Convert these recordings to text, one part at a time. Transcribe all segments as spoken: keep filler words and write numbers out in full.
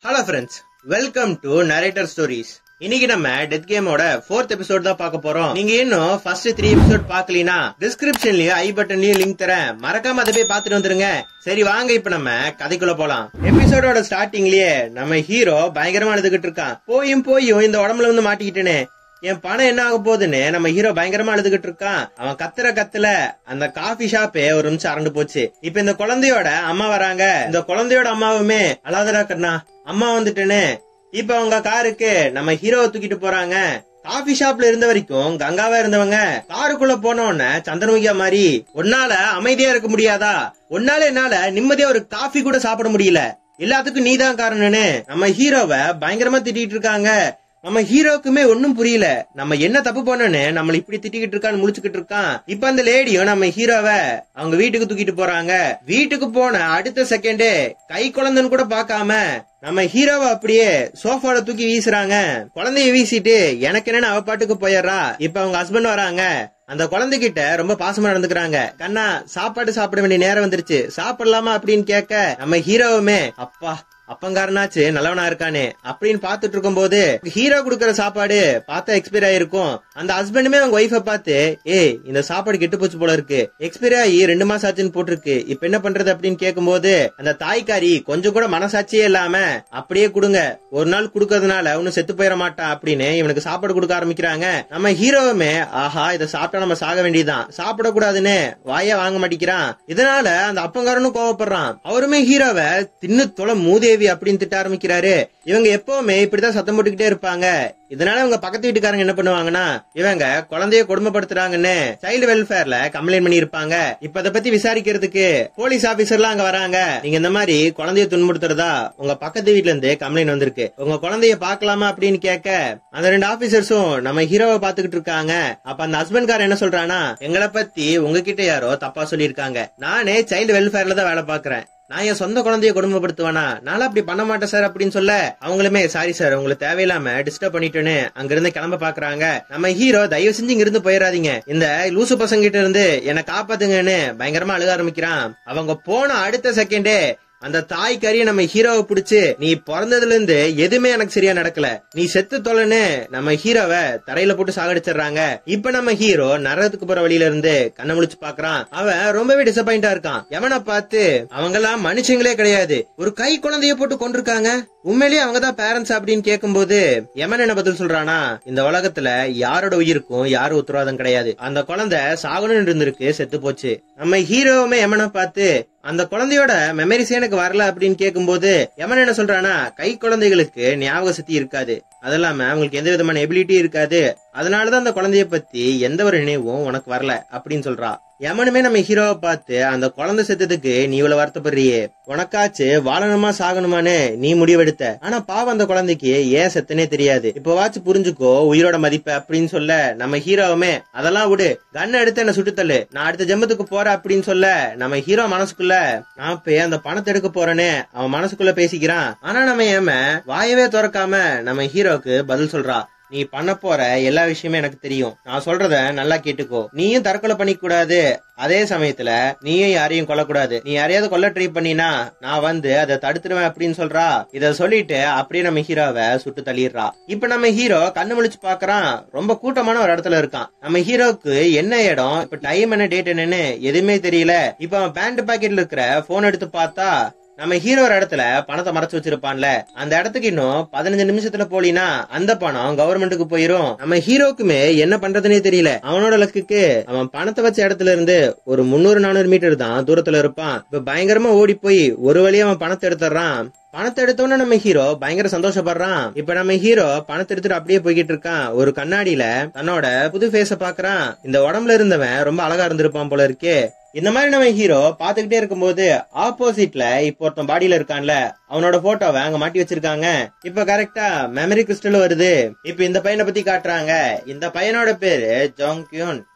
Hello friends, welcome to Narrator Stories. இன்னைக்கு நம்ம death கேமோட ஃபோர்த் எபிசோட் தான் பார்க்க போறோம். நீங்க இன்னும் ஃபர்ஸ்ட் த்ரீ எபிசோட் பார்க்கலனா டிஸ்கிரிப்ஷன்லயும் ஐ பட்டன்லயும் லிங்க் தரேன், மறக்காம அதை போய் பார்த்துட்டு வந்துருங்க. சரி வாங்க இப்ப நம்ம கதைக்குள்ள போலாம். எபிசோடோட ஸ்டார்டிங்லயே நம்ம ஹீரோ பயங்கரமா அழுதுகிட்டு இருக்கான். போயும் போயும் இந்த உடம்புல வந்து மாட்டிக்கிட்டேனே, என் பணம் என்ன ஆக போகுதுன்னு நம்ம ஹீரோ பயங்கரமா அழுதுகிட்டு இருக்கான். அவன் கத்துற கத்துல அந்த காஃபி ஷாப்பே ஒரு நிமிஷம் அரண்டு போச்சு. இப்ப இந்த குழந்தையோட அம்மா வராங்க. இந்த குழந்தையோட அம்மாவுமே அழாதடா கண்ணா அம்மா வந்துட்டேன்னு இப்ப அவங்க காருக்கு நம்ம ஹீரோவை தூக்கிட்டு போறாங்க. காபி ஷாப்ல இருந்த வரைக்கும் கங்காவா இருந்தவங்க காருக்குள்ள போன உடனே சந்திரமுகியா மாதிரி ஒன்னால அமைதியா இருக்க முடியாதா, ஒன்னால என்னால நிம்மதியா ஒரு காஃபி கூட சாப்பிட முடியல, எல்லாத்துக்கும் நீதான் காரணம்னு நம்ம ஹீரோவை பயங்கரமா திட்டிட்டு இருக்காங்க. நம்ம ஹீரோக்குமே ஒன்னும் புரியல, நம்ம என்ன தப்பு பண்ணோன்னு நம்மள இப்படி திட்டிக்கிட்டு இருக்கான்னு முழிச்சுக்கிட்டு இருக்கான். இப்ப அந்த லேடியும் நம்ம ஹீரோவை அவங்க வீட்டுக்கு தூக்கிட்டு போறாங்க. வீட்டுக்கு போன அடுத்த செகண்டே கை குழந்தைன்னு கூட பாக்காம நம்ம ஹீரோவை அப்படியே சோஃபால தூக்கி வீசுறாங்க. குழந்தைய வீசிட்டு எனக்கு என்னன்னு அவ பாட்டுக்கு போயிடுறா. இப்ப அவங்க ஹஸ்பண்ட் வராங்க. அந்த குழந்தைகிட்ட ரொம்ப பாசமா நடந்துக்கிறாங்க. கண்ணா சாப்பாடு சாப்பிட வேண்டிய நேரம் வந்துருச்சு, சாப்பிடலாமா அப்படின்னு கேட்க நம்ம ஹீரோவுமே அப்பா அப்பங்காரனாச்சு நல்லவனா இருக்கானே அப்படின்னு பாத்துட்டு இருக்கும் போது ஹீரோ குடுக்கற சாப்பாடு பார்த்தா எக்ஸ்பைரி ஆயிருக்கும். அந்த ஹஸ்பண்டுமே அவங்க ஒய்ஃபை பார்த்து ஏய் இந்த சாப்பாடு கெட்டு போச்சு போல இருக்கு, எக்ஸ்பைரி ஆகி ரெண்டு மாசம் ஆச்சுன்னு போட்டிருக்கு, இப்ப என்ன பண்றது அப்படின்னு கேட்கும் போது அந்த தாய்க்காரி கொஞ்சம் கூட மனசாட்சியே இல்லாம அப்படியே கொடுங்க, ஒரு நாள் குடுக்கறதுனால ஒன்னும் செத்து போயிட மாட்டான் அப்படின்னு இவனுக்கு சாப்பாடு கொடுக்க ஆரம்பிக்கிறாங்க. நம்ம ஹீரோவுமே ஆஹா இதை சாப்பிட்டா நம்ம சாக வேண்டியதுதான், சாப்பிடக்கூடாதுன்னு வாயா வாங்க மாட்டேங்கிறான். இதனால அந்த அப்பங்காரனும் கோவப்படுறான். அவருமே ஹீரோவை தின்னு தொலை மூதேவி அப்படின்னு திட்ட ஆரம்பிக்கிறாரு. இவங்க எப்பவுமே இப்படிதான் சத்தம் போட்டுக்கிட்டே இருப்பாங்க. இதனால இவங்க பக்கத்து வீட்டுக்காரங்க என்ன பண்ணுவாங்கன்னா இவங்க குழந்தைய கொடுமைப்படுத்துறாங்கன்னு சைல்டு வெல்ஃபேர்ல கம்ப்ளைண்ட் பண்ணி இருப்பாங்க. இப்ப அதை பத்தி விசாரிக்கிறதுக்கு போலீஸ் ஆபீசர்லாம் அங்க வராங்க. நீங்க இந்த மாதிரி குழந்தைய துன்புறுத்துறதா உங்க பக்கத்து வீட்டுல இருந்து கம்ப்ளைண்ட் வந்திருக்கு, உங்க குழந்தைய பாக்கலாமா அப்படின்னு கேட்க அந்த ரெண்டு ஆபீசர்ஸும் நம்ம ஹீரோவை பாத்துக்கிட்டு இருக்காங்க. அப்ப அந்த ஹஸ்பண்ட் காரர் என்ன சொல்றானா எங்களை பத்தி உங்ககிட்ட யாரோ தப்பா சொல்லிருக்காங்க, நானே சைல்டு வெல்ஃபேர்ல தான் வேலை பாக்குறேன், நான் என் சொந்த குழந்தைய கொடுமைப்படுத்துவானா, நானும் அப்படி பண்ண மாட்டேன் சார் அப்படின்னு சொல்ல அவங்களுமே சாரி சார் உங்களுக்கு தேவையில்லாம டிஸ்டர்ப் பண்ணிட்டேன்னு அங்க இருந்து கிளம்ப பாக்குறாங்க. நம்ம ஹீரோ தயவு செஞ்சு இங்க இருந்து போயிடாதீங்க, இந்த லூசு பசங்க கிட்ட இருந்து என்ன காப்பாத்துங்கன்னு பயங்கரமா அழுக ஆரம்பிக்கிறான். அவங்க போன அடுத்த செகண்டே அந்த தாய் கறிய நம்ம ஹீரோவை பிடிச்சு நீ பிறந்ததுல இருந்து எதுவுமே எனக்கு சரியா நடக்கல, நீ செத்து தொலைன்னு நம்ம ஹீரோவை தரையில போட்டு சாகடிச்சிடறாங்க. இப்ப நம்ம ஹீரோ நரகத்துக்கு போற வழியில இருந்து கண்ணை முழிச்சு பாக்குறான். அவன் ரொம்பவே டிசப்பாயிண்டா இருக்கான். எவனை பார்த்து அவங்க எல்லாம் மனுஷங்களே கிடையாது, ஒரு கை குழந்தைய போட்டு கொண்டிருக்காங்க, உண்மையிலேயே அவங்கதான் பேரண்ட்ஸ் அப்படின்னு கேட்கும் போது எமன் என்ன பதில் சொல்றானா இந்த உலகத்துல யாரோட உயிருக்கும் யாரும் உத்தரவாதம் கிடையாது, அந்த குழந்தை சாகணும்னு இருந்திருக்கு செத்து போச்சு. நம்ம ஹீரோவுமே எமனை பார்த்து அந்த குழந்தையோட மெமரிஸ் எனக்கு வரல அப்படின்னு கேட்கும் போது எமன் என்ன சொல்றானா கை குழந்தைகளுக்கு ஞாபக சக்தி இருக்காது, அது இல்லாம அவங்களுக்கு எந்த விதமான எபிலிட்டி இருக்காது, அதனாலதான் அந்த குழந்தைய பத்தி எந்த ஒரு நினைவும் உனக்கு வரல அப்படின்னு சொல்றா. எமனுமே நம்ம ஹீரோவை பார்த்து அந்த குழந்தை செத்ததுக்கு நீ இவ்வளவு வருத்தப்படுறியே, உனக்காச்சு வாழணுமா சாகணுமான்னு நீ முடிவெடுத்த, ஆனா பாவம் அந்த குழந்தைக்கு ஏன் செத்தனே தெரியாது, இப்ப வாச்சு புரிஞ்சுக்கோ உயிரோட மதிப்ப அப்படின்னு சொல்ல நம்ம ஹீரோவுமே அதெல்லாம் விடு, கண்ணை எடுத்து என்ன சுட்டுத்தள்ளு, நான் அடுத்த ஜென்மத்துக்கு போறேன் அப்படின்னு சொல்ல நம்ம ஹீரோ மனசுக்குள்ள நான் இப்ப அந்த பணத்தை எடுக்க போறேன்னு அவன் மனசுக்குள்ள பேசிக்கிறான். ஆனா நம்ம ஏம வாயவே திறக்காம நம்ம ஹீரோக்கு பதில் சொல்றா நீ பண்ண போற எல்லா விஷயமே எனக்கு தெரியும், நான் சொல்றத நல்லா கேட்டுக்கோ, நீயும் தற்கொலை பண்ணிக்க கூடாது, அதே சமயத்துல நீயும் யாரையும் கொல்லக்கூடாது, நீ யாரையாவது கொல்ல ட்ரை பண்ணினா நான் வந்து அதை தடுத்துருவேன் அப்படின்னு சொல்றா. இத சொல்லிட்டு அப்படியே நம்ம ஹீரோவை சுட்டு தள்ளிடுறா. இப்ப நம்ம ஹீரோ கண்ணு முழிச்சு பாக்குறான், ரொம்ப கூட்டமான ஒரு இடத்துல இருக்கான். நம்ம ஹீரோக்கு என்ன இடம் இப்ப டைம் என்ன டேட் என்னன்னு எதுவுமே தெரியல. இப்ப அவன் பேண்ட் பாக்கெட்ல இருக்கிற போன் எடுத்து பார்த்தா நம்ம ஹீரோ ஒரு இடத்துல பணத்தை மறைச்சு வச்சிருப்பான்ல, அந்த இடத்துக்கு இன்னும் பதினஞ்சு நிமிஷத்துல போலினா அந்த பணம் கவர்மெண்ட்டுக்கு போயிரும். நம்ம ஹீரோக்குமே என்ன பண்றதுன்னே தெரியல. அவனோட லக்குக்கு அவன் பணத்தை வச்ச இடத்துல இருந்து ஒரு முன்னூறு நானூறு மீட்டர் தான் தூரத்துல இருப்பான். இப்ப பயங்கரமா ஓடி போய் ஒரு வழியா அவன் பணத்தை எடுத்துறான். பணத்தை எடுத்தோன்னு நம்ம ஹீரோ பயங்கர சந்தோஷப்படுறான். இப்ப நம்ம ஹீரோ பணத்தை எடுத்துட்டு அப்படியே போய்கிட்டு இருக்கான். ஒரு கண்ணாடியில தன்னோட புது ஃபேஸ பாக்குறான். இந்த உடம்புல இருந்தவன் ரொம்ப அழகா இருந்திருப்பான் போல இருக்கு. இந்த மாதிரி நம்ம ஹீரோ பாத்துக்கிட்டே இருக்கும்போது ஆப்போசிட்ல இப்ப ஒருத்தன் பாடியில இருக்கான்ல அவனோட போட்டோவை அங்க மாட்டி வச்சிருக்காங்க. இப்ப கரெக்டா மெமரி கிறிஸ்டல் வருது. இப்ப இந்த பையனை பத்தி காட்டுறாங்க. இந்த பையனோட பேரு ஜோங் கியூன்.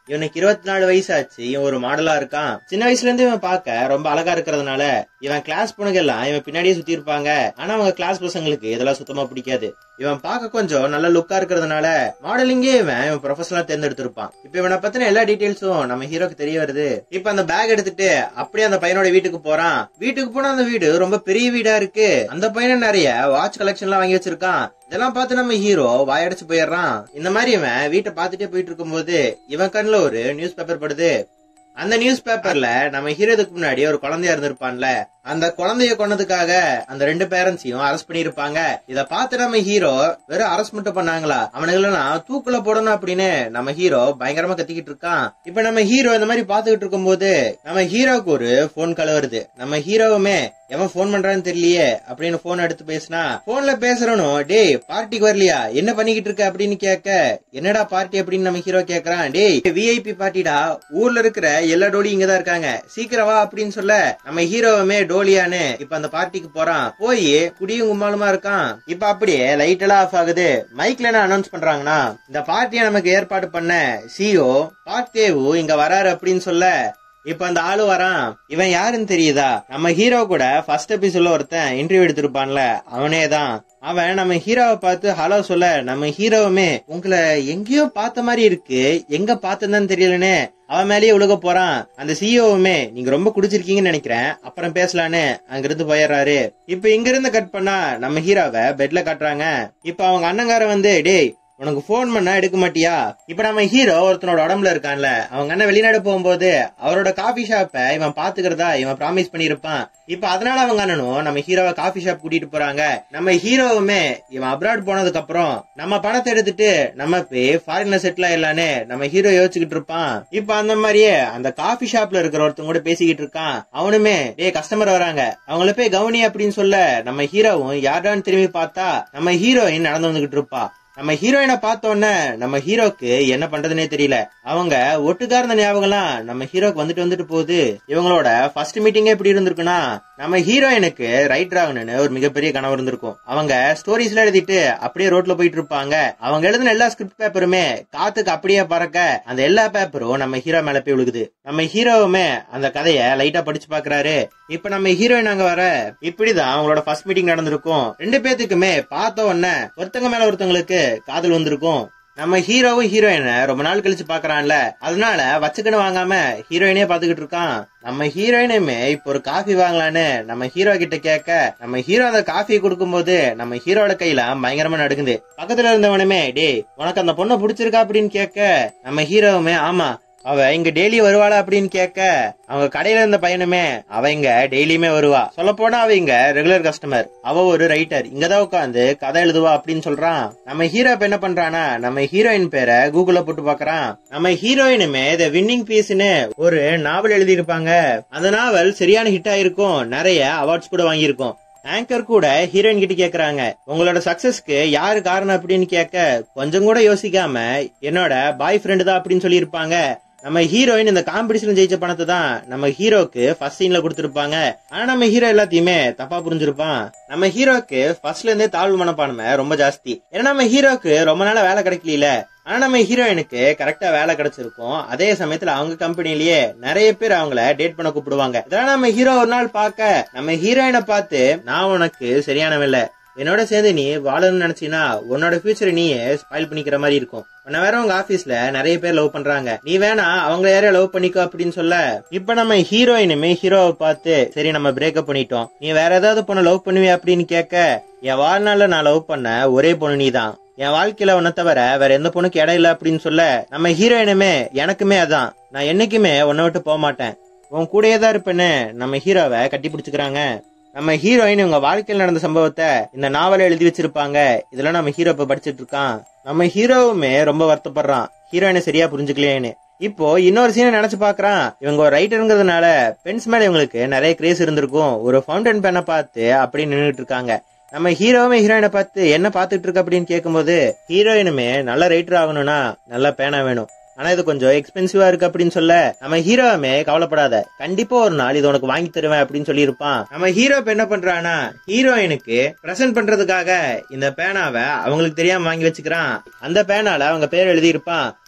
இவனுக்கு இருபத்தி நாலு வயசு ஆச்சு, இவன் ஒரு மாடலா இருக்கான். சின்ன வயசுல இருந்து இவன் பார்க்க ரொம்ப அழகா இருக்கிறதுனால இவன் கிளாஸ் பொண்ணுங்க எல்லாம் இவன் பின்னாடியே சுத்தி இருப்பாங்க. ஆனா அவங்க கிளாஸ் பசங்களுக்கு இதெல்லாம் சுத்தமா பிடிக்காது. இவன் பார்க்க கொஞ்சம் நல்ல லுக்கா இருக்கிறதுனால மாடலிங்கே இவன் இவன் ப்ரொஃபஷனலா தேர்ந்தெடுத்திருப்பான். இப்ப இவனை பத்தின எல்லா டீடைல்ஸும் நம்ம ஹீரோக்கு தெரிய வருது. இப்ப அந்த பேக் எடுத்துட்டு அப்படியே அந்த பையனோட வீட்டுக்கு போறான். வீட்டுக்கு போனா அந்த வீடு ரொம்ப பெரிய வீடா இருக்கு. அந்த பையனை நிறைய வாட்ச் கலெக்ஷன் எல்லாம் வாங்கி வச்சிருக்கான். இதெல்லாம் பார்த்து நம்ம ஹீரோ வாயடிச்சு போயிடுறான். இந்த மாதிரி இவன் வீட்டை பார்த்துட்டே போயிட்டு இருக்கும் போது இவன் கண்ணுல ஒரு நியூஸ் பேப்பர் படுது. அந்த நியூஸ் பேப்பர்ல நம்ம ஹீரோதுக்கு முன்னாடி ஒரு குழந்தையா இருந்திருப்பான்ல, அந்த குழந்தைய கொன்னதுக்காக அந்த ரெண்டு பேரண்ட்ஸையும் அரெஸ்ட் பண்ணிருப்பாங்க. இத பார்த்து நம்ம ஹீரோ வெறும் அரெஸ்ட் மட்டும் பண்ணாங்களா, அவனுங்களெல்லாம் தூக்குல போடணும் அப்படின்னு நம்ம ஹீரோ பயங்கரமா கத்திக்கிட்டு இருக்கான். இப்ப நம்ம ஹீரோ இந்த மாதிரி பாத்துக்கிட்டு இருக்கும் போது நம்ம ஹீரோக்கு ஒரு போன் கால் வருது. நம்ம ஹீரோவுமே எவன் போன் பண்றான்னு தெரியலையே அப்படின்னு போன் எடுத்து பேசினா, போன்ல பேசுறனும் டேய் பார்ட்டிக்கு வரலையா, என்ன பண்ணிக்கிட்டு இருக்க அப்படின்னு கேட்க, என்னடா பார்ட்டி அப்படின்னு நம்ம ஹீரோ கேக்குறான். டேய் விஐபி பார்ட்டிடா, ஊர்ல இருக்கிற எல்லா டோலி இங்கதான் இருக்காங்க, சீக்கிரம் வா அப்படின்னு சொல்ல நம்ம ஹீரோவுமே டோலியானு இப்ப அந்த பார்ட்டிக்கு போறான். போய் குடியும் கும்மாலுமா இருக்கான். இப்ப அப்படியே லைட் எல்லாம் ஆஃப் ஆகுது. மைக்ல என்ன அனௌன்ஸ் பண்றாங்கன்னா, இந்த பார்ட்டியை நமக்கு ஏற்பாடு பண்ண சிஓ பார்த்தேவு இங்க வராரு அப்படின்னு சொல்ல, இப்ப அந்த ஆளு வரான். இவன் யாருன்னு தெரியுதா, நம்ம ஹீரோ கூட ஃபர்ஸ்ட் எபிசோட்ல ஒருத்தன் இன்டர்வியூ எடுத்திருப்பான்ல, அவனேதான். அவன் நம்ம ஹீரோவை பார்த்து ஹலோ சொல்ல நம்ம ஹீரோவுமே உங்களை எங்கேயோ பார்த்த மாதிரி இருக்கு, எங்க பார்த்ததுன்னு தெரியலன்னு அவன் மேலேயே உலக போறான். அந்த சிஇஓவுமே நீங்க ரொம்ப குடிச்சிருக்கீங்கன்னு நினைக்கிறேன், அப்புறம் பேசலான்னு அங்கிருந்து போயிடுறாரு. இப்ப இங்க இருந்து கட் பண்ணா நம்ம ஹீரோவை பெட்ல காட்டுறாங்க. இப்ப அவங்க அண்ணங்கார வந்து டேய் உனக்கு போன் பண்ணா எடுக்க மாட்டியா. இப்ப நம்ம ஹீரோ ஒருத்தனோட உடம்புல இருக்கான்ல, அவங்க அண்ணன் வெளிநாடு போகும்போது அவரோட காபி ஷாப்ப இவன் பாத்துக்கிறதா இவன் ப்ராமிஸ் பண்ணிருப்பான். இப்ப அதனால அவங்க அண்ணனும் நம்ம ஹீரோவை காபி ஷாப் கூட்டிட்டு போறாங்க. நம்ம ஹீரோவுமே இவன் அப்ராட் போனதுக்கு அப்புறம் நம்ம பணத்தை எடுத்துட்டு நம்ம போய் ஃபாரின்ல செட்டில் ஆயிடலான்னு நம்ம ஹீரோ யோசிச்சுக்கிட்டு இருப்பான். இப்ப அந்த மாதிரியே அந்த காபி ஷாப்ல இருக்கிற ஒருத்தங்க கூட பேசிக்கிட்டு இருக்கான். அவனுமே டே கஸ்டமர் வராங்க, அவங்கள போய் கவனி அப்படின்னு சொல்ல நம்ம ஹீரோவும் யார்டான்னு திரும்பி பார்த்தா நம்ம ஹீரோயின் நடந்து வந்துகிட்டு இருப்பா. நம்ம ஹீரோயினை பார்த்தோன்னே நம்ம ஹீரோக்கு என்ன பண்றதுன்னே தெரியல. அவங்க ஒட்டுக்கார்ந்த ஞாபகம்லாம் நம்ம ஹீரோக்கு வந்துட்டு வந்துட்டு போகுது. இவங்களோட ஃபர்ஸ்ட் மீட்டிங்கே எப்படி இருந்திருக்குன்னா, நம்ம ஹீரோயினுக்கு ரைட்டர் ஆகணும்னு ஒரு மிகப்பெரிய கனவு இருந்திருக்கும். அவங்க ஸ்டோரிஸ் எல்லாம் எழுதிட்டு அப்படியே ரோட்ல போயிட்டு இருப்பாங்க. அவங்க எழுதின எல்லா ஸ்கிரிப்ட் பேப்பருமே காத்துக்கு அப்படியே பறக்க அந்த எல்லா பேப்பரும் நம்ம ஹீரோ மேல போய் விழுகுது. நம்ம ஹீரோவுமே அந்த கதைய லைட்டா படிச்சு பாக்குறாரு. இப்ப நம்ம ஹீரோயின் அங்க வர இப்படிதான் அவங்களோட ஃபர்ஸ்ட் மீட்டிங் நடந்திருக்கும். ரெண்டு பேத்துக்குமே பார்த்த உடனே ஒருத்தங்க மேல ஒருத்தங்களுக்கு காதல் வந்திருக்கும். நம்ம ஹீரோவும் ஹீரோயினை ரொம்ப நாள் கழிச்சு பாக்குறான்ல, அதனால வச்சுக்கன்னு வாங்காம ஹீரோயினே பாத்துக்கிட்டு இருக்கான். நம்ம ஹீரோயினுமே இப்ப ஒரு காஃபி வாங்கலான்னு நம்ம ஹீரோ கிட்ட கேட்க, நம்ம ஹீரோ அந்த காஃபியை கொடுக்கும் போது நம்ம ஹீரோட கையில பயங்கரமா நடுங்குது. பக்கத்துல இருந்தவனுமே டே உனக்கு அந்த பொண்ணை பிடிச்சிருக்கா அப்படின்னு கேட்க, நம்ம ஹீரோவுமே ஆமா அவ இங்க டெய்லி வருவாளா அப்படின்னு கேட்க, அவங்க கடையில இருந்த பையனுமே அவ இங்க டெய்லியுமே வருவா, சொல்ல போனா அவ இங்க ரெகுலர் கஸ்டமர், அவ ஒரு ரைட்டர், இங்கதான் உட்காந்து கதை எழுதுவா அப்படின்னு சொல்றான். நம்ம ஹீரோ இப்ப என்ன பண்றானா, நம்ம ஹீரோயின் பேரை கூகுள்ல போட்டு பாக்குறான். நம்ம ஹீரோயினுமே த வின்னிங் பீஸ்னு ஒரு நாவல் எழுதி இருப்பாங்க. அந்த நாவல் சரியான ஹிட் ஆயிருக்கும், நிறைய அவார்ட்ஸ் கூட வாங்கியிருக்கும். ஆங்கர் கூட ஹீரோயின் கிட்ட கேக்குறாங்க, உங்களோட சக்சஸ்க்கு யாரு காரணம் அப்படின்னு கேட்க, கொஞ்சம் கூட யோசிக்காம என்னோட பாய் ஃப்ரெண்டு தான் அப்படின்னு சொல்லி இருப்பாங்க. நம்ம ஹீரோயின் இந்த காம்படிஷன் ஜெயிச்ச பணத்தை தான் நம்ம ஹீரோக்கு ஃபர்ஸ்ட் சீன்ல கொடுத்திருப்பாங்க. ஆனா நம்ம ஹீரோ எல்லாத்தையுமே தப்பா புரிஞ்சிருப்பான். நம்ம ஹீரோக்கு ஃபர்ஸ்ட்ல இருந்தே தாழ்வு மனப்பான்மை ரொம்ப ஜாஸ்தி. ஏன்னா நம்ம ஹீரோக்கு ரொம்ப நாளா வேலை கிடைக்கல. ஆனா நம்ம ஹீரோயினுக்கு கரெக்டா வேலை கிடைச்சிருக்கும். அதே சமயத்துல அவங்க கம்பெனிலேயே நிறைய பேர் அவங்கள டேட் பண்ண கூப்பிடுவாங்க. இதெல்லாம் நம்ம ஹீரோ ஒரு நாள் பாக்க நம்ம ஹீரோயினை பார்த்து, நான் உனக்கு சரியானவில்லை, என்னோட சேர்ந்து நீ வாழணும்னு நினைச்சீன்னா உன்னோட ஃபியூச்சரை நீயே ஸ்பாயில் பண்ணிக்கிற மாதிரி இருக்கும். உன்ன வேற உங்க ஆபீஸ்ல நிறைய பேர் லவ் பண்றாங்க, நீ வேணா அவங்க யாரையும் லவ் பண்ணிக்கோ அப்படின்னு சொல்ல, இப்ப நம்ம ஹீரோயினுமே ஹீரோவை பார்த்து சரி நம்ம பிரேக்கப் பண்ணிட்டோம், நீ வேற ஏதாவது பொண்ணு லவ் பண்ணுவியா அப்படின்னு கேட்க, என் வாழ்நாள்ல நான் லவ் பண்ண ஒரே பொண்ணு நீ தான், என் வாழ்க்கையில உன்ன தவிர வேற எந்த பொண்ணுக்கு இடம் இல்ல அப்படின்னு சொல்ல, நம்ம ஹீரோயினுமே எனக்குமே அதான், நான் என்னைக்குமே உன்னை விட்டு போக மாட்டேன், உன் கூடயே தான் இருப்பேன்னு நம்ம ஹீரோவை கட்டி பிடிச்சுக்கிறாங்க. நம்ம ஹீரோயின் இவங்க வாழ்க்கையில் நடந்த சம்பவத்தை இந்த நாவல எழுதி வச்சிருப்பாங்க. இதெல்லாம் நம்ம ஹீரோ இப்ப படிச்சிட்டு இருக்கான். நம்ம ஹீரோவுமே ரொம்ப வருத்தப்படுறான், ஹீரோயினை சரியா புரிஞ்சுக்கலையேன்னு. இப்போ இன்னொரு சீனை நினைச்சு பாக்குறான். இவங்க ஒரு ரைட்டருங்கிறதுனால பென்ஸ் மேல இவங்களுக்கு நிறைய கிரேஸ் இருந்திருக்கும். ஒரு ஃபவுண்டன் பெண்ணை பார்த்து அப்படி நின்றுட்டு இருக்காங்க. நம்ம ஹீரோவுமே ஹீரோயினை பார்த்து என்ன பாத்துட்டு இருக்கு அப்படின்னு கேட்கும்போது, ஹீரோயினுமே நல்ல ரைட்டர் ஆகணும்னா நல்ல பேனா வேணும், ஆனா இது கொஞ்சம் எக்ஸ்பென்சிவா இருக்கு அப்படின்னு சொல்ல, நம்ம ஹீரோவுமே கவலைப்படாத, கண்டிப்பா ஒரு நாள் இது உனக்கு வாங்கி தருவேன் அப்படின்னு சொல்லி இருப்பான். நம்ம ஹீரோ என்ன பண்றானா, ஹீரோயினுக்கு பிரசன்ட் பண்றதுக்காக இந்த பேனாவை அவங்களுக்கு தெரியாம வாங்கி வச்சுக்கிறான். அந்த பேனால அவங்க பேர் எழுதி இருப்பான்.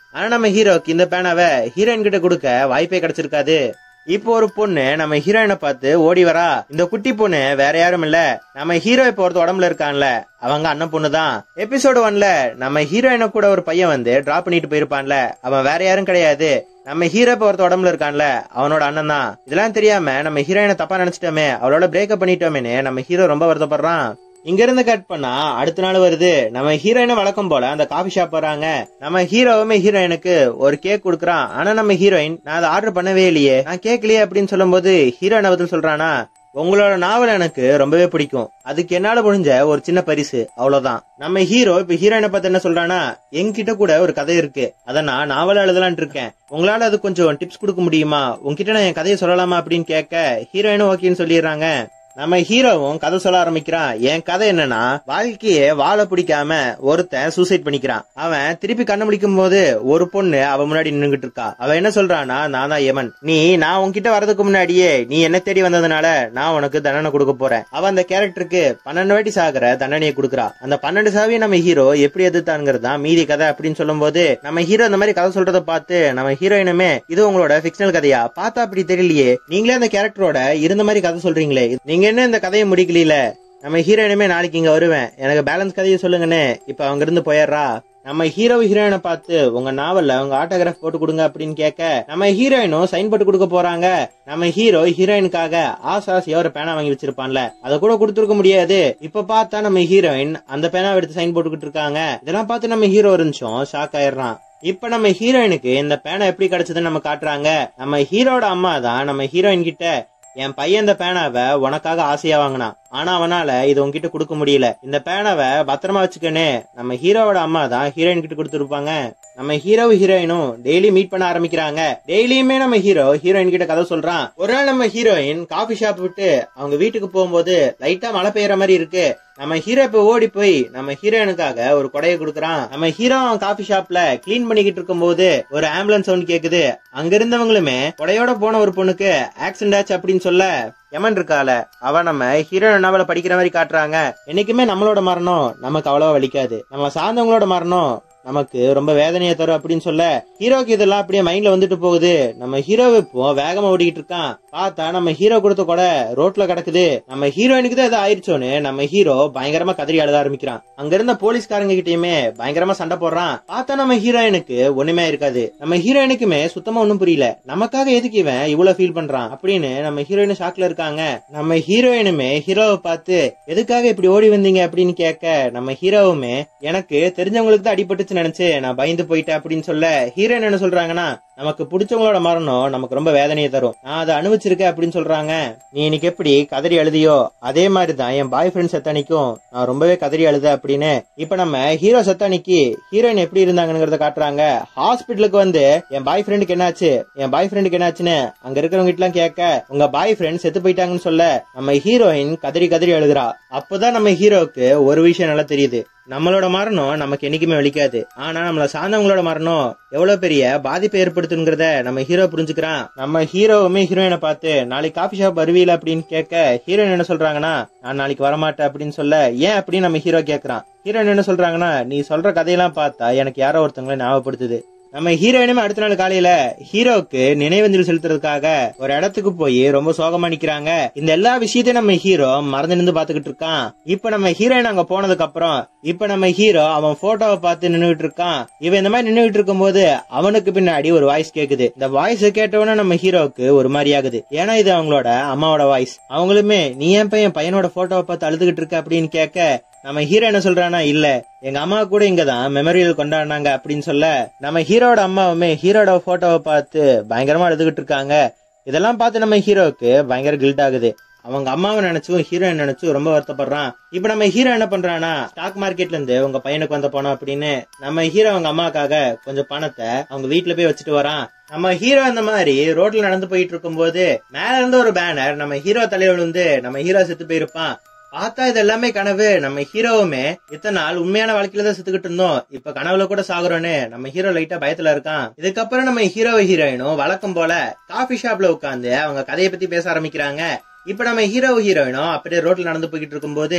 ஆனா நம்ம ஹீரோக்கு இந்த பேனாவை ஹீரோயின் கிட்ட கொடுக்க வாய்ப்பே கிடைச்சிருக்காது. இப்போ ஒரு பொண்ணு நம்ம ஹீரோயினை பார்த்து ஓடி வரா. இந்த குட்டி பொண்ணு வேற யாரும் இல்ல, நம்ம ஹீரோ இப்ப ஒருத்த உடம்புல இருக்கான்ல அவங்க அண்ணன் பொண்ணு தான். எபிசோடு ஒன்ல நம்ம ஹீரோயினை கூட ஒரு பையன் வந்து டிராப் பண்ணிட்டு போயிருப்பான்ல, அவன் வேற யாரும் கிடையாது, நம்ம ஹீரோ இப்ப ஒருத்த உடம்புல இருக்கான்ல அவனோட அண்ணன் தான். இதெல்லாம் தெரியாம நம்ம ஹீரோயினை தப்பா நினைச்சிட்டோமே, அவளோட பிரேக்கப் பண்ணிட்டோமேன்னு நம்ம ஹீரோ ரொம்ப வருத்தப்படுறான். இங்க இருந்து கட் பண்ணா அடுத்த நாள் வருது. நம்ம ஹீரோயினை வழக்கம் போல அந்த காஃபி ஷாப் வராங்க. நம்ம ஹீரோவுமே ஹீரோயினுக்கு ஒரு கேக் குடுக்கறான். ஆனா நம்ம ஹீரோயின் நான் அதை ஆர்டர் பண்ணவே இல்லையே, நான் கேட்கலையே அப்படின்னு சொல்லும் போது ஹீரோயின் பதில் சொல்றானா, உங்களோட நாவல் எனக்கு ரொம்பவே பிடிக்கும், அதுக்கு என்னால முடிஞ்ச ஒரு சின்ன பரிசு, அவ்வளவுதான். நம்ம ஹீரோ இப்ப ஹீரோயினை பார்த்து என்ன சொல்றானா, என்கிட்ட கூட ஒரு கதை இருக்கு, அதை நான் நாவலா எழுதலான் இருக்கேன், உங்களால அது கொஞ்சம் டிப்ஸ் கொடுக்க முடியுமா, உங்ககிட்ட நான் என் கதையை சொல்லலாமா அப்படின்னு கேட்க ஹீரோயினும் ஓகேன்னு சொல்லிடுறாங்க. நம்ம ஹீரோவும் கதை சொல்ல ஆரம்பிக்கிறான். என் கதை என்னன்னா, வாழ்க்கையே வாழ பிடிக்காம ஒருத்தன் சூசைட் பண்ணிக்கிறான். அவன் திருப்பி கண்ணு முடிக்கும் போது ஒரு பொண்ணு அவன் முன்னாடி நின்னுகிட்டு இருக்கா. அவன் என்ன சொல்றானா, நான் தான் யமன், நீ நான் உன்கிட்ட வரதுக்கு முன்னாடியே நீ என்ன தேடி வந்ததுனால நான் உனக்கு தண்டனை கொடுக்க போறேன். அவன் அந்த கேரக்டருக்கு பன்னெண்டு வாட்டி சாகிற தண்டனையை கொடுக்குறா. அந்த பன்னெண்டு சாவியை நம்ம ஹீரோ எப்படி எதிர்த்தாங்கிறது தான் மீதி கதை அப்படின்னு சொல்லும் போது நம்ம ஹீரோ இந்த மாதிரி கதை சொல்றதை பார்த்து நம்ம ஹீரோயினுமே இது உங்களோட பிக்ஷனல் கதையா, பார்த்தா அப்படி தெரியலையே, நீங்களே அந்த கேரக்டரோட இருந்த மாதிரி கதை சொல்றீங்களே, நீங்க என்ன இந்த கதையை முடிக்கல, நம்ம ஹீரோயினுமே நாளைக்கு இங்க வருவேன், எனக்கு பேலன்ஸ் கதையை சொல்லுங்கன்னு இப்ப அவங்க இருந்து போயிடுறா. நம்ம ஹீரோ ஹீரோயினை பார்த்து உங்க நாவல்ல உங்க ஆட்டோகிராஃப் போட்டு கொடுங்க அப்படின்னு கேட்க நம்ம ஹீரோயினும் சைன் போட்டு கொடுக்க போறாங்க. நம்ம ஹீரோ ஹீரோயினுக்காக ஆசாசியா ஒரு பேனா வாங்கி வச்சிருப்பான்ல, அதை கூட கொடுத்துருக்க முடியாது. இப்ப பார்த்தா நம்ம ஹீரோயின் அந்த பேனாவை எடுத்து சைன் போட்டுக்கிட்டு இருக்காங்க. இதெல்லாம் பார்த்து நம்ம ஹீரோ இருந்துச்சோம் ஷாக் ஆயிடுறான். இப்ப நம்ம ஹீரோயினுக்கு இந்த பேனா எப்படி கிடைச்சதுன்னு நம்ம காட்டுறாங்க. நம்ம ஹீரோட அம்மா தான் நம்ம ஹீரோயின் கிட்ட, என் பையன் இந்த பேனாவை உனக்காக ஆசையா வாங்கினான், ஆனா அவனால இது உன்கிட்ட கொடுக்க முடியல, இந்த பேனாவை பத்திரமா வச்சுக்கன்னு நம்ம ஹீரோவோட அம்மா தான் ஹீரோயின் கிட்ட கொடுத்துருப்பாங்க. நம்ம ஹீரோ ஹீரோயினும் டெய்லி மீட் பண்ண ஆரம்பிக்கிறாங்க. டெய்லியுமே நம்ம ஹீரோ ஹீரோயின் கிட்ட கதை சொல்றான். ஒரு நாள் நம்ம ஹீரோயின் காபி ஷாப் விட்டு அவங்க வீட்டுக்கு போகும்போது லைட்டா மழை பெய்யற மாதிரி இருக்கு. நம்ம ஹீரோ இப்ப ஓடி போய் நம்ம ஹீரோயினுக்காக ஒரு கொடையை கொடுக்கறான். நம்ம ஹீரோ காபி ஷாப்ல கிளீன் பண்ணிக்கிட்டு இருக்கும் போது ஒரு ஆம்புலன்ஸ் சவுண்ட் கேக்குது. அங்க இருந்தவங்களுமே கொடையோட போன ஒரு பொண்ணுக்கு ஆக்சிடென்ட் ஆச்சு அப்படின்னு சொல்ல யமன் இருக்கால அவ நம்ம ஹீரோயின் நாவல படிக்கிற மாதிரி காட்டுறாங்க. என்னைக்குமே நம்மளோட மரணம் நமக்கு அவ்வளவா வலிக்காது, நம்ம சார்ந்தவங்களோட மரணம் நமக்கு ரொம்ப வேதனையை தரும் அப்படின்னு சொல்ல ஹீரோக்கு இதெல்லாம் அப்படியே மைண்ட்ல வந்துட்டு போகுது. நம்ம ஹீரோ இப்போ வேகமா ஓடிக்கிட்டு இருக்கான். பார்த்தா நம்ம ஹீரோ கொடுத்த கூட ரோட்ல கிடக்குது. நம்ம ஹீரோயினுக்கு தான் எதாவது ஆயிடுச்சோன்னு நம்ம ஹீரோ பயங்கரமா கதறி அழுத ஆரம்பிக்கிறான். அங்க இருந்த போலீஸ்காரங்க கிட்டயுமே பயங்கரமா சண்டை போடுறான். பார்த்தா நம்ம ஹீரோயினுக்கு ஒண்ணுமே இருக்காது. நம்ம ஹீரோயினுக்குமே சுத்தமா ஒண்ணும் புரியல, நமக்காக எதுக்கு இவன் இவ்வளவு ஃபீல் பண்றான் அப்படின்னு நம்ம ஹீரோயின் ஷாக்ல இருக்காங்க. நம்ம ஹீரோயினுமே ஹீரோவை பார்த்து எதுக்காக இப்படி ஓடி வந்தீங்க அப்படின்னு கேட்க நம்ம ஹீரோவுமே எனக்கு தெரிஞ்சவங்களுக்கு தான் அடிபட்டு நினைச்சு நான் பயந்து போயிட்டேன் அப்படின்னு சொல்ல ஹீரோயின் என்ன சொல்றாங்கன்னா, நமக்கு பிடிச்சவங்களோட மரணம் நமக்கு ரொம்ப வேதனையை தரும், நான் அதை அனுபவிச்சிருக்கேன் அப்படின்னு சொல்றாங்க. நீ இன்னைக்கு எப்படி கதறி அழுதியோ அதே மாதிரிதான் என் பாய் ஃப்ரெண்ட் செத்தானிக்கும் நான் ரொம்பவே கதறி அழுத அப்படின்னு. இப்ப நம்ம ஹீரோ செத்தானிக்கு ஹீரோயின் எப்படி இருந்தாங்கிறத காட்டுறாங்க. ஹாஸ்பிட்டலுக்கு வந்து என் பாய் ஃப்ரெண்டுக்கு என்னாச்சு என் பாய் ஃப்ரெண்டுக்கு என்னாச்சுன்னு அங்க இருக்கிறவங்க கிட்ட எல்லாம் கேட்க உங்க பாய் ஃப்ரெண்ட் செத்து போயிட்டாங்கன்னு சொல்ல நம்ம ஹீரோயின் கதறி கதறி அழுதுறா. அப்பதான் நம்ம ஹீரோக்கு ஒரு விஷயம் நல்லா தெரியுது, நம்மளோட மரணம் நமக்கு என்னைக்குமே வலிக்காது, ஆனா நம்மள சார்ந்தவங்களோட மரணம் எவ்வளவு பெரிய பாதிப்பை ஏற்படுத்துங்கிறத நம்ம ஹீரோ புரிஞ்சுக்கிறான். நம்ம ஹீரோவுமே ஹீரோயினை பார்த்து நாளைக்கு காபி ஷாப் வருவீல அப்படின்னு கேட்க ஹீரோயின் என்ன சொல்றாங்கன்னா, நான் நாளைக்கு வரமாட்டேன் அப்படின்னு சொல்ல ஏன் அப்படின்னு நம்ம ஹீரோ கேட்கறான். ஹீரோயின் என்ன சொல்றாங்கன்னா, நீ சொல்ற கதையெல்லாம் பார்த்தா எனக்கு யாரோ ஒருத்தவங்களை ஞாபகப்படுத்துது. நம்ம ஹீரோயினுமே அடுத்த நாள் காலையில ஹீரோக்கு நினைவஞ்சலி செலுத்துறதுக்காக ஒரு இடத்துக்கு போய் ரொம்ப சோகமா நிக்கிறாங்க. இந்த எல்லா விஷயத்தையும் நம்ம ஹீரோ மறந்து நின்று பாத்துக்கிட்டு இருக்கான். இப்ப நம்ம ஹீரோயின் அங்க போனதுக்கு அப்புறம் இப்ப நம்ம ஹீரோ அவன் போட்டோவை பார்த்து நின்னுகிட்டு இருக்கான். இவன் இந்த மாதிரி நின்னுகிட்டு இருக்கும் போது அவனுக்கு பின்னாடி ஒரு வாய்ஸ் கேக்குது. இந்த வாய்ஸ் கேட்டவன நம்ம ஹீரோக்கு ஒரு மாதிரி ஆகுது, ஏன்னா இது அவங்களோட அம்மாவோட வாய்ஸ். அவங்களுமே நீ ஏன் பையன் பையனோட போட்டோவை பார்த்து அழுதுகிட்டு இருக்க அப்படின்னு கேட்க நம்ம ஹீரோ என்ன சொல்றானா, இல்ல எங்க அம்மா கூட இங்கதான் மெமரியல் கொண்டாடினாங்க அப்படின்னு சொல்ல நம்ம ஹீரோட அம்மாவுமே ஹீரோட போட்டோவை பார்த்து பயங்கரமா அழுதுகிட்டு இருக்காங்க. இதெல்லாம் பார்த்து நம்ம ஹீரோக்கு பயங்கர கில்ட் ஆகுது. அவங்க அம்மாவை நினைச்சும் ஹீரோயின் நினைச்சும் ரொம்ப வருத்தப்படுறான். இப்ப நம்ம ஹீரோ என்ன பண்றானா, ஸ்டாக் மார்க்கெட்ல இருந்து உங்க பையனுக்கு வந்த பணம் அப்படின்னு நம்ம ஹீரோ அவங்க அம்மாக்காக கொஞ்சம் பணத்தை அவங்க வீட்டுல போய் வச்சுட்டு வரான். நம்ம ஹீரோ அந்த மாதிரி ரோட்ல நடந்து போயிட்டு இருக்கும் போது மேல இருந்து ஒரு பேனர் நம்ம ஹீரோ தலையில விழுந்து நம்ம ஹீரோ செத்து போயிருப்பான். பார்த்தா இது எல்லாமே கனவு. நம்ம ஹீரோவுமே இத்தனை நாள் உண்மையான வாழ்க்கையில தான் செத்துக்கிட்டு இருந்தோம், இப்ப கனவுல கூட சாகுறோன்னு நம்ம ஹீரோ லைட்டா பயத்துல இருக்கான். இதுக்கப்புறம் நம்ம ஹீரோ ஹீரோயினும் வழக்கம் போல காபி ஷாப்ல உட்காந்து அவங்க கதையை பத்தி பேச ஆரம்பிக்கிறாங்க. இப்ப நம்ம ஹீரோ ஹீரோயினும் அப்படியே ரோட்ல நடந்து போய்கிட்டு இருக்கும் போது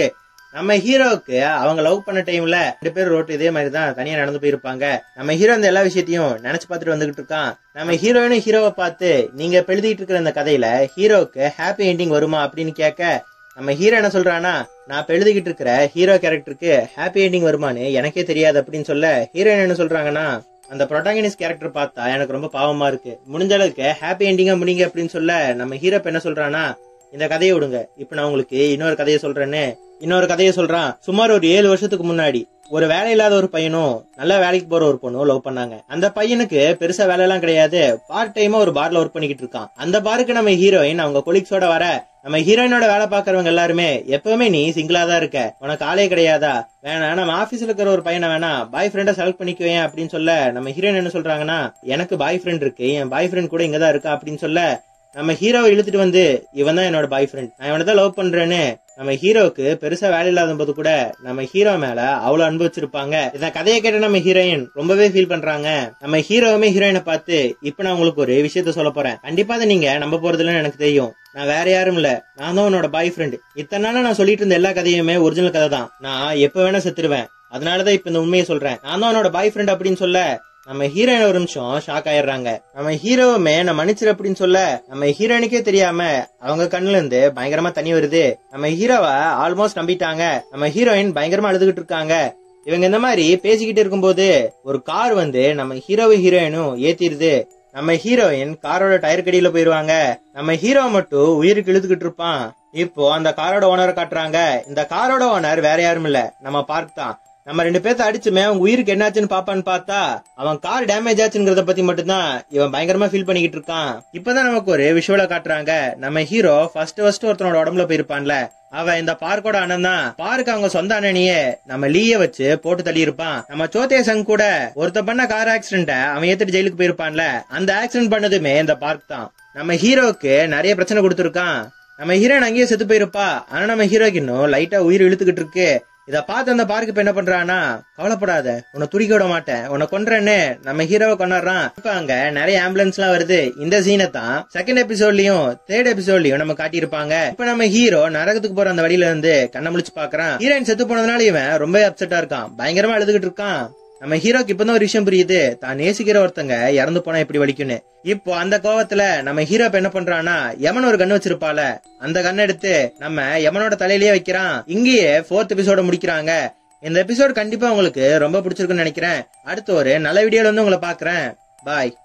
நம்ம ஹீரோவுக்கு அவங்க லவ் பண்ண டைம்ல ரெண்டு பேரும் ரோட்டு இதே மாதிரி தான் தனியா நடந்து போயிருப்பாங்க. நம்ம ஹீரோ இந்த எல்லா விஷயத்தையும் நினைச்சு பார்த்துட்டு வந்துகிட்டு இருக்கான். நம்ம ஹீரோயினும் ஹீரோவை பார்த்து நீங்க இப்ப எழுதிட்டு இருக்கிற இந்த கதையில ஹீரோவுக்கு ஹாப்பி எண்டிங் வருமா அப்படின்னு கேட்க, நம்ம ஹீரோ என்ன சொல்றானா, நான் இப்ப எழுதிக்கிட்டு இருக்கிற ஹீரோ கேரக்டருக்கு ஹாப்பி எண்டிங் வருமானு எனக்கே தெரியாது அப்படின்னு சொல்ல, ஹீரோயின் என்ன சொல்றாங்கன்னா, அந்த ப்ரோட்டாகனிஸ்ட் கேரக்டர் பார்த்தா எனக்கு ரொம்ப பாவமா இருக்கு, முடிஞ்ச அளவுக்கு ஹாப்பி எண்டிங்கா முடிங்க அப்படின்னு சொல்ல, நம்ம ஹீரோ என்ன சொல்றானா, இந்த கதையை விடுங்க, இப்ப நான் உங்களுக்கு இன்னொரு கதையை சொல்றேன்னு இன்னொரு கதையை சொல்றான். சுமார் ஒரு ஏழு வருஷத்துக்கு முன்னாடி ஒரு வேலை இல்லாத ஒரு பையனும் நல்ல வேலைக்கு போற ஒரு பொண்ணும் லவ் பண்ணாங்க. அந்த பையனுக்கு பெருசா வேலை எல்லாம் கிடையாது, பார்ட் டைமா ஒரு பார்ல ஒர்க் பண்ணிக்கிட்டு இருக்கான். அந்த பாருக்கு நம்ம ஹீரோயின் அவங்க கொலீக்ஸோட வர, நம்ம ஹீரோயினோட வேலை பாக்குறவங்க எல்லாருமே எப்பவுமே நீ சிங்கிளா தான் இருக்க, உனக்கு ஆளே கிடையாதா, வேணா நம்ம ஆபீஸ்ல இருக்கிற ஒரு பையனை வேணா பாய் ஃப்ரெண்டா செலக்ட் பண்ணிக்குவேன் அப்படின்னு சொல்ல, நம்ம ஹீரோயின் என்ன சொல்றாங்கன்னா, எனக்கு பாய் ஃப்ரெண்ட் இருக்கு, என் பாய் ஃப்ரெண்ட் கூட இங்கதான் இருக்கா அப்படின்னு சொல்ல, நம்ம ஹீரோவை இழுத்துட்டு வந்து இவன் தான் என்னோட பாய் ஃப்ரெண்ட், நான் இவனை தான் லவ் பண்றேன்னு நம்ம ஹீரோவுக்கு பெருசா வேலை இல்லாத போது கூட நம்ம ஹீரோ மேல அவ்வளவு அன்பு வச்சிருப்பாங்க. இந்த கதையை கேட்ட நம்ம ஹீரோயின் ரொம்பவே ஃபீல் பண்றாங்க. நம்ம ஹீரோவுமே ஹீரோயினை பார்த்து, இப்ப நான் உங்களுக்கு ஒரு விஷயத்த சொல்ல போறேன், கண்டிப்பா அதை நீங்க நம்ப போறது இல்லைன்னு எனக்கு தெரியும், நான் வேற யாரும் இல்ல, நான் தான் உன்னோட பாய் ஃப்ரெண்ட். இத்தனை நாளா நான் சொல்லிட்டு இருந்த எல்லா கதையுமே ஒரிஜினல் கதை தான், நான் எப்ப வேணா செத்துருவேன், அதனாலதான் இப்ப இந்த உண்மையை சொல்றேன், நான் தான் உன்னோட பாய் ஃப்ரெண்ட் அப்படின்னு சொல்ல, நம்ம ஹீரோயின் ஒரு நிமிஷம் ஷாக் ஆயிடுறாங்க. நம்ம ஹீரோவுமே நான் மன்னிச்சிரு அப்படின்னு சொல்ல, நம்ம ஹீரோயினுக்கே தெரியாம அவங்க கண்ணுல இருந்து பயங்கரமா தண்ணி வருது. நம்ம ஹீரோவை ஆல்மோஸ்ட் நம்பிட்டாங்க. நம்ம ஹீரோயின் பயங்கரமா அழுதுகிட்டு இருக்காங்க. இவங்க இந்த மாதிரி பேசிக்கிட்டு இருக்கும்போது ஒரு கார் வந்து நம்ம ஹீரோவும் ஹீரோயினும் ஏத்திடுது. நம்ம ஹீரோயின் காரோட டயர் கடியில போயிருவாங்க. நம்ம ஹீரோ மட்டும் உயிருக்கு இழுத்துக்கிட்டு இருப்பான். இப்போ அந்த காரோட ஓனரை காட்டுறாங்க. இந்த காரோட ஓனர் வேற யாரும் இல்ல, நம்ம பார்க் தான். நம்ம ரெண்டு பேர்த்த அடிச்சுமே அவங்க உயிருக்கு என்னாச்சுன்னு பாப்பான்னு பார்த்தா அவன் கார் டேமேஜ் ஆச்சுங்கிறத பத்தி மட்டும்தான் இவன் பயங்கரமா ஃபீல் பண்ணிக்கிட்டு இருக்கான். இப்பதான் நமக்கு ஒரு விஷுவலா காட்டுறாங்க. நம்ம ஹீரோ ஃபர்ஸ்ட் ஃபர்ஸ்ட் ஒருத்தனோட உடம்புல போயிருப்பான்ல, அவன் இந்த பார்க்கோட அண்ணன் தான். பார்க் அவங்க சொந்த அண்ணனையே நம்ம லீய வச்சு போட்டு தள்ளி இருப்பான். நம்ம சோத்தே சங் கூட ஒருத்த பண்ண கார் ஆக்சிடென்ட அவன் ஏத்துட்டு ஜெயிலுக்கு போயிருப்பான்ல, அந்த ஆக்சிடென்ட் பண்ணதுமே இந்த பார்க் தான். நம்ம ஹீரோவுக்கு நிறைய பிரச்சனை கொடுத்துருக்கான். நம்ம ஹீரோயின் அங்கேயே செத்து போயிருப்பா. ஆனா நம்ம ஹீரோக்கு இன்னும் லைட்டா உயிர் இழுத்துக்கிட்டு இருக்கு. இத பார்த்து அந்த பார்க்கு இப்ப என்ன பண்றானா, கவலைப்படாத, உன்னை துடிக்க விட மாட்டேன், உன்னை கொன்றேன்னு நம்ம ஹீரோவை கொண்டாடுறான். இப்ப அங்க நிறைய ஆம்புலன்ஸ் எல்லாம் வருது. இந்த சீனை தான் செகண்ட் எபிசோட்லயும் தேர்ட் எபிசோட்லயும் நம்ம காட்டியிருப்பாங்க. இப்ப நம்ம ஹீரோ நரகத்துக்கு போற அந்த வழியில இருந்து கண்ணை முழிச்சு பாக்குறான். ஹீரோயின் செத்து போனதுனால இவன் ரொம்ப அப்செட்டா இருக்கான், பயங்கரமா அழுதுகிட்டு இருக்கான். நம்ம ஹீரோக்கு இப்பதான் ஒரு விஷயம் புரியுது, தான் நேசிக்கிற ஒருத்தங்க இறந்து போனா எப்படி வலிக்கும்னு. இப்போ அந்த கோவத்துல நம்ம ஹீரோ என்ன பண்றான்னா, யமன் ஒரு கண்ணு வச்சிருப்பால, அந்த கண்ணை எடுத்து நம்ம யமனோட தலையிலேயே வைக்கிறான். இங்கேயே ஃபோர்த் எபிசோட முடிக்கிறாங்க. இந்த எபிசோட் கண்டிப்பா உங்களுக்கு ரொம்ப பிடிச்சிருக்குன்னு நினைக்கிறேன். அடுத்த ஒரு நல்ல வீடியோல வந்து உங்களை பாக்குறேன். பாய்.